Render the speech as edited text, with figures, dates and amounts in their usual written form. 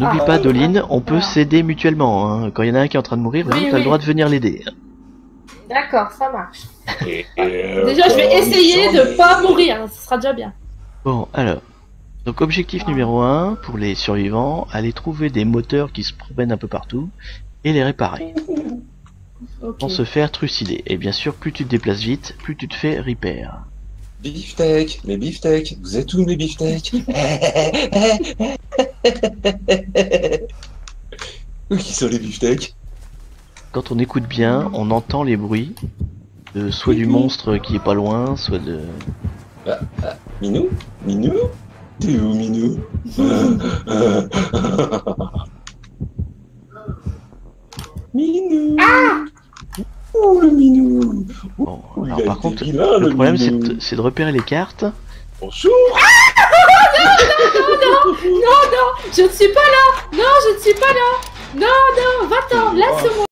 N'oublie pas, Doline, on peut s'aider mutuellement. Hein. Quand il y en a un qui est en train de mourir, Oui, l'autre a le droit de venir l'aider. D'accord, ça marche. Déjà, je vais essayer de pas mourir, ce sera déjà bien. Bon, alors. Donc objectif numéro 1, pour les survivants, aller trouver des moteurs qui se promènent un peu partout et les réparer. Sans se faire trucider. Et bien sûr, plus tu te déplaces vite, plus tu te fais repair. Beefsteak, mes beefsteaks, vous êtes où mes beefsteaks? Où qui sont les beefsteaks? Quand on écoute bien, on entend les bruits de soit du monstre qui est pas loin, soit de... Minou? Minou? T'es où, Minou? Minou! Ah! Oh, le Minou! Bon, Oh, alors par contre, vilain, le problème Minou. c'est de repérer les cartes. Bonjour! Non, je ne suis pas là. Non, je ne suis pas là. Non, va-t'en, laisse-moi.